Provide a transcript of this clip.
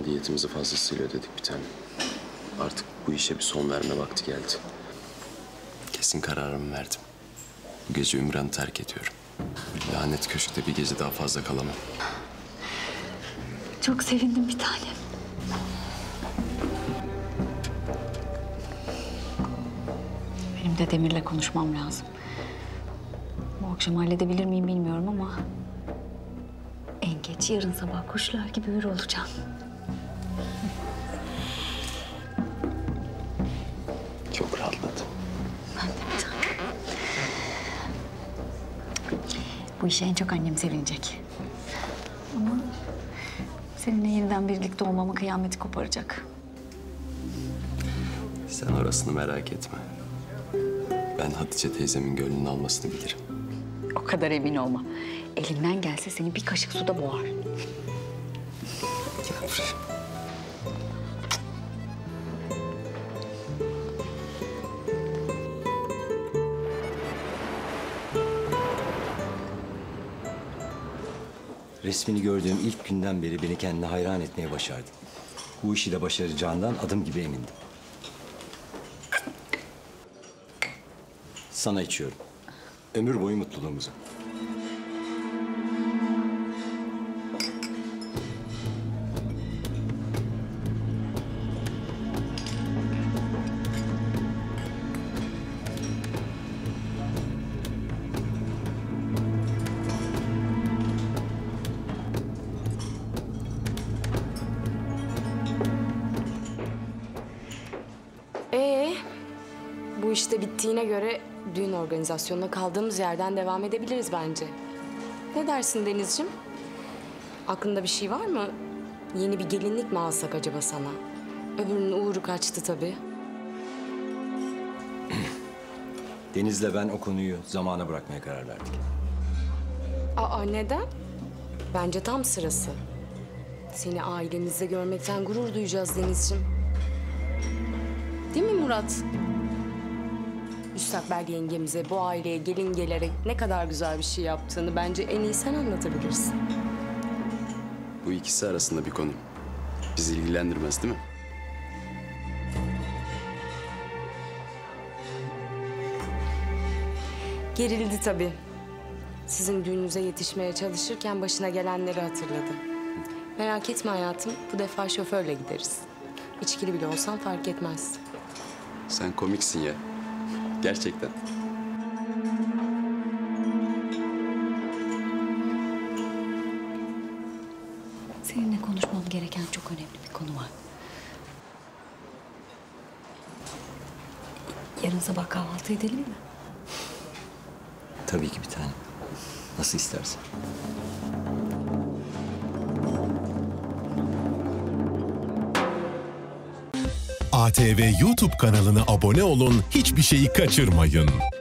zaman diyetimizi fazlasıyla ödedik bir tane. Artık bu işe bir son verme vakti geldi. Kesin kararımı verdim. Bu gece Ümran'ı terk ediyorum. Lanet köşkte bir gece daha fazla kalamam. Çok sevindim bir tanem. Benim de Demir'le konuşmam lazım. Bu akşam halledebilir miyim bilmiyorum ama... en geç yarın sabah kuşlar gibi hür olacağım. Çok rahatladım. Ben de bir tanem. Bu işe en çok annem sevinecek. Ama seninle yeniden birlikte olmamı kıyameti koparacak. Sen orasını merak etme. Ben Hatice teyzemin gönlünü almasını bilirim. O kadar emin olma. Elimden gelse seni bir kaşık suda boğar. Gel buraya. Resmini gördüğüm ilk günden beri beni kendine hayran etmeye başardın. Bu işi de başaracağından adım gibi emindim. Sana içiyorum. Ömür boyu mutluluğumuzu. Bu işte bittiğine göre düğün organizasyonuna kaldığımız yerden devam edebiliriz bence. Ne dersin Denizciğim? Aklında bir şey var mı? Yeni bir gelinlik mi alsak acaba sana? Öbürünün uğru kaçtı tabii. Deniz'le ben o konuyu zamana bırakmaya karar verdik. Aa, neden? Bence tam sırası. Seni ailemizde görmekten gurur duyacağız Denizciğim. Değil mi Murat? Müstakbel yengemize, bu aileye gelin gelerek ne kadar güzel bir şey yaptığını bence en iyi sen anlatabilirsin. Bu ikisi arasında bir konu. Bizi ilgilendirmez değil mi? Gerildi tabii. Sizin düğününüze yetişmeye çalışırken başına gelenleri hatırladı. Merak etme hayatım, bu defa şoförle gideriz. İçkili bile olsan fark etmez. Sen komiksin ya. Gerçekten. Seninle konuşmam gereken çok önemli bir konu var. Yarın sabah kahvaltı edelim mi? Tabii ki bir tane. Nasıl istersen. ATV YouTube kanalına abone olun, hiçbir şeyi kaçırmayın.